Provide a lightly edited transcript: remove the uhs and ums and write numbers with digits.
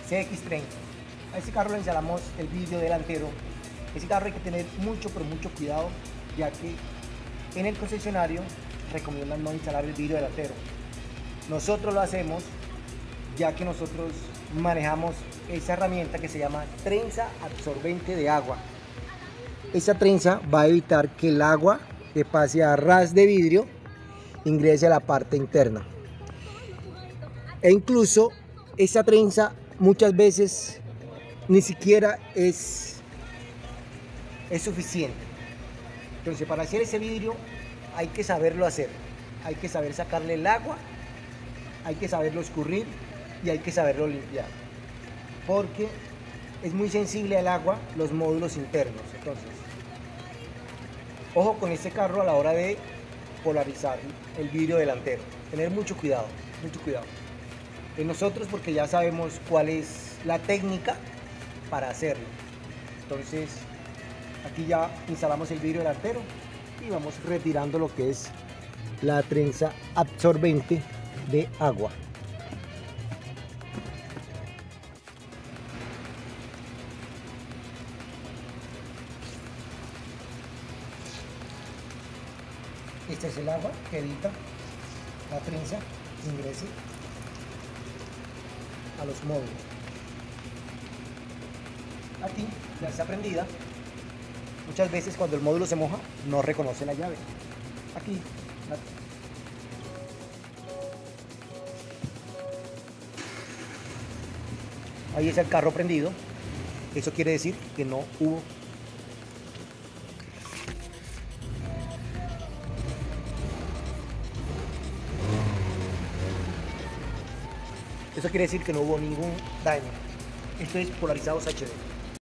CX30. A este carro le instalamos el vidrio delantero. Ese carro hay que tener mucho, pero mucho cuidado, ya que en el concesionario recomiendan no instalar el vidrio delantero. Nosotros lo hacemos ya que nosotros manejamos esa herramienta que se llama trenza absorbente de agua. Esa trenza va a evitar que el agua que pase a ras de vidrio ingrese a la parte interna. E incluso esa trenza muchas veces ni siquiera es suficiente. Entonces, para hacer ese vidrio hay que saberlo hacer. Hay que saber sacarle el agua, hay que saberlo escurrir y hay que saberlo limpiar, porque es muy sensible al agua los módulos internos. Entonces, ojo con este carro a la hora de polarizar el vidrio delantero, tener mucho cuidado, mucho cuidado. Nosotros, porque ya sabemos cuál es la técnica para hacerlo. Entonces, aquí ya instalamos el vidrio delantero y vamos retirando lo que es la trenza absorbente de agua. Este es el agua que evita la trenza ingrese a los módulos. Aquí ya está prendida. Muchas veces cuando el módulo se moja no reconoce la llave. Aquí ahí es el carro prendido. Eso quiere decir que no hubo ningún daño. Esto es polarizados HD.